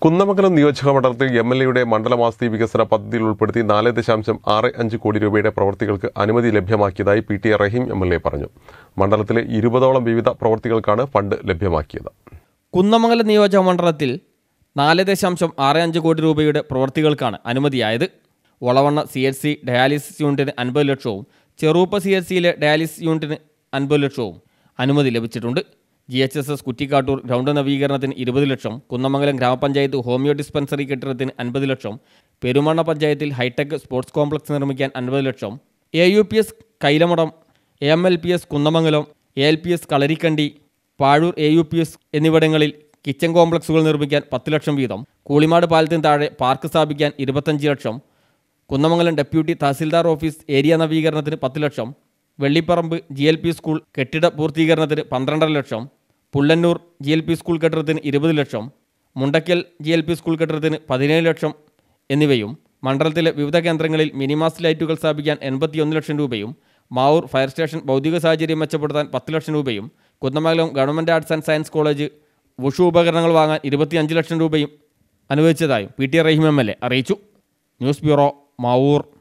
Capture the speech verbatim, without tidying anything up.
കുന്നമംഗലം നിയോജക മണ്ഡലത്തിൽ M L എയുടെ മണ്ഡലമാസ്തി വികസന പദ്ധതിയിൽ ഉൾപ്പെടുത്തി നാല് ദശാംശം ആറ് അഞ്ച് കോടി രൂപയുടെ പ്രവൃത്തികൾക്ക് അനുമതി ലഭ്യമാക്കിയതായി P T A Rahim M L A പറഞ്ഞു. മണ്ഡലത്തിലെ ഇരുപതോളം വിവിധ പ്രവൃത്തികൾക്കാണ് ഫണ്ട് ലഭ്യമാക്കിയത്. കുന്നമംഗലം നിയോജക മണ്ഡലത്തിൽ നാല് ദശാംശം ആറ് അഞ്ച് കോടി രൂപയുടെ പ്രവൃത്തികൾക്കാണ് അനുമതിയായത്. Olavanna C H C dialysis യൂണിറ്റിന് അൻപത് ലക്ഷവും ചെറുപ്പ സി എച്ച് സിയിലെ ഡയാലിസിസ് യൂണിറ്റിന് അൻപത് ലക്ഷവും അനുമതി ലഭിച്ചിട്ടുണ്ട്. G H S S Kuttikkattoor ground നവീകരണത്തിന് ഇരുപത് ലക്ഷം, കുന്നമംഗലം ഗ്രാമപഞ്ചായത്ത് ഹോമിയോ ഡിസ്പെൻസറി കെട്ടിടത്തിന് അൻപത് ലക്ഷം, പെരുമണ്ണ പഞ്ചായത്തിൽ ഹൈടെക് സ്പോർട്സ് കോംപ്ലക്സ് നിർമ്മിക്കാൻ അൻപത് lakh, A U P S Kailamadam, A M L P S Kunnamangalam, A L P S Kalarikkandi, Pazhoor A U P S എന്നിവിടങ്ങളിൽ കിച്ചൺ കോംപ്ലക്സുകൾ നിർമ്മിക്കാൻ പത്ത് ലക്ഷം വീതം, കൂളിമാട് പാലത്തിന് താഴെ പാർക്ക് സ്ഥാപിക്കാൻ ഇരുപത്തഞ്ച് lakh, Kunnamangalam deputy tahsildar office area നവീകരണത്തിന് പത്ത് lakh, Vellipparamba G L P school കെട്ടിട പൂർത്തീകരണത്തിന് പന്ത്രണ്ടര lakh, Pullannur G L P school കെട്ടിടത്തിന് ഇരുപത് lakh, Mundakkal G L P school കെട്ടിടത്തിന് പതിനേഴ് ലക്ഷം എന്നിവയും മണ്ഡലത്തിലെ വിവിധ കേന്ദ്രങ്ങളിൽ മിനിമാസ് ലൈറ്റുകൾ സ്ഥാപിക്കാൻ എൺപത്തിയൊന്ന് ലക്ഷം രൂപയും, മാവൂർ ഫയർ സ്റ്റേഷൻ ഭൗതിക സാഹചര്യം മെച്ചപ്പെടുത്താൻ പത്ത് ലക്ഷം രൂപയും, Kunnamangalam government arts and science college wushu ഉപകരണങ്ങൾ വാങ്ങാൻ ഇരുപത്തിയഞ്ച് ലക്ഷം രൂപയും അനുവദിച്ചതായും P T A Rahim M L A അറിയിച്ചു. News bureau, Mavoor.